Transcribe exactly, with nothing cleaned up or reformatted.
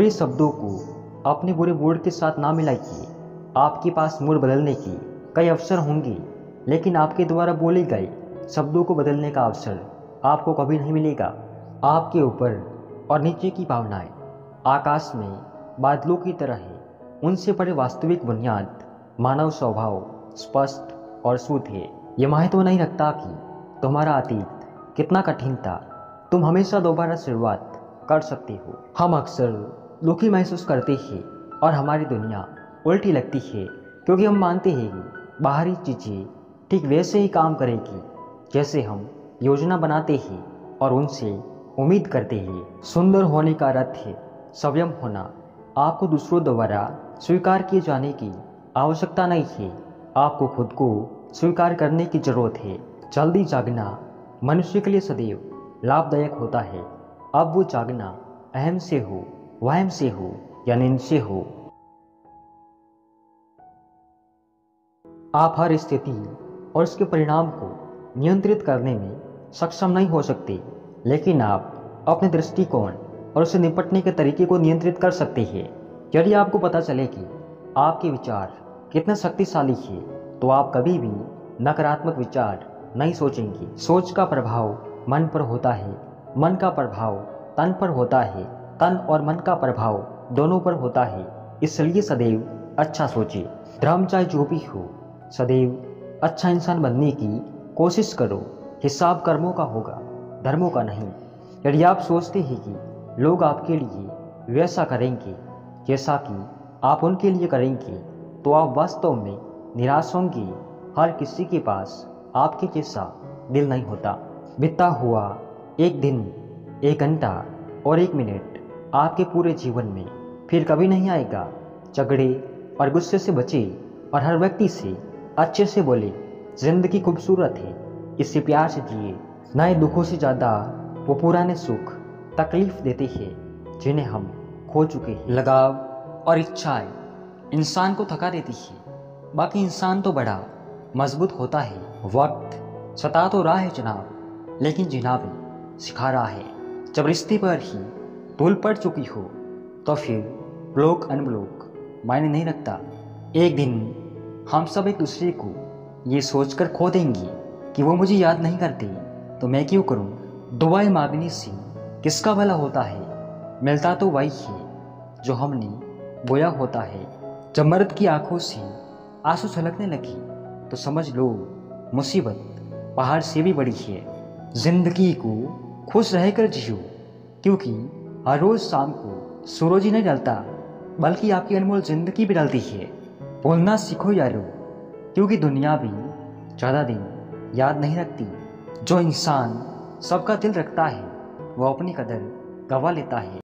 बुरे शब्दों को अपने बुरे मूड के साथ ना मिलाइए। आपके पास मूड बदलने की कई अवसर होंगे, लेकिन आपके द्वारा बोले गए शब्दों को बदलने का अवसर आपको कभी नहीं मिलेगा। आपके ऊपर और नीचे की भावनाएं आकाश में बादलों की तरह है। उनसे परे वास्तविक बुनियाद मानव स्वभाव स्पष्ट और शुद्ध है। ये मायने तो नहीं रखता कि तुम्हारा अतीत कितना कठिन था, तुम हमेशा दोबारा शुरुआत कर सकते हो। हम अक्सर दुखी महसूस करते हैं और हमारी दुनिया उल्टी लगती है, क्योंकि हम मानते हैं कि बाहरी चीज़ें ठीक वैसे ही काम करेगी जैसे हम योजना बनाते हैं और उनसे उम्मीद करते हैं। सुंदर होने का अर्थ है संयम होना। आपको दूसरों द्वारा स्वीकार किए जाने की आवश्यकता नहीं है, आपको खुद को स्वीकार करने की जरूरत है। जल्दी जागना मनुष्य के लिए सदैव लाभदायक होता है। अब वो जागना अहम से हो, वहम से हो या नींद से हो, आप हर स्थिति और उसके परिणाम को नियंत्रित करने में सक्षम नहीं हो सकते, लेकिन आप अपने दृष्टिकोण और उससे निपटने के तरीके को नियंत्रित कर सकते हैं। यदि आपको पता चले कि आपके विचार कितने शक्तिशाली हैं, तो आप कभी भी नकारात्मक विचार नहीं सोचेंगे। सोच का प्रभाव मन पर होता है, मन का प्रभाव तन पर होता है, तन और मन का प्रभाव दोनों पर होता है। इसलिए सदैव अच्छा सोचिए। धर्म चाहे जो भी हो, सदैव अच्छा इंसान बनने की कोशिश करो। हिसाब कर्मों का होगा, धर्मों का नहीं। यदि आप सोचते हैं कि लोग आपके लिए वैसा करेंगे जैसा कि आप उनके लिए करेंगे, तो आप वास्तव में निराश होंगे। हर किसी के पास आपके जैसा दिल नहीं होता। बीता हुआ एक दिन, एक घंटा और एक मिनट आपके पूरे जीवन में फिर कभी नहीं आएगा। झगड़े और गुस्से से बचे और हर व्यक्ति से अच्छे से बोले। जिंदगी खूबसूरत है, इससे प्यार से जिए। नए दुखों से ज़्यादा वो पुराने सुख तकलीफ देते हैं जिन्हें हम खो चुके हैं। लगाव और इच्छाएं इंसान को थका देती है, बाकी इंसान तो बड़ा मजबूत होता है। वक्त सता तो रहा है जनाब, लेकिन जीना भी सिखा रहा है। जब रिश्ते पर ही धूल पड़ चुकी हो, तो फिर ब्लॉक अनब्लॉक मायने नहीं रखता। एक दिन हम सब एक दूसरे को ये सोचकर खो देंगे कि वो मुझे याद नहीं करते, तो मैं क्यों करूं। दुआएं मांगने से किसका भला होता है, मिलता तो वही है जो हमने बोया होता है। जब मर्द की आंखों से आंसू छलकने लगी, तो समझ लो मुसीबत पहाड़ से भी बड़ी है। जिंदगी को खुश रहकर जियो, क्योंकि हर रोज शाम को सूरज ही नहीं ढलता, बल्कि आपकी अनमोल जिंदगी भी ढलती है। बोलना सीखो यारो, क्योंकि दुनिया भी ज़्यादा दिन याद नहीं रखती। जो इंसान सबका दिल रखता है, वो अपनी कदर गवा लेता है।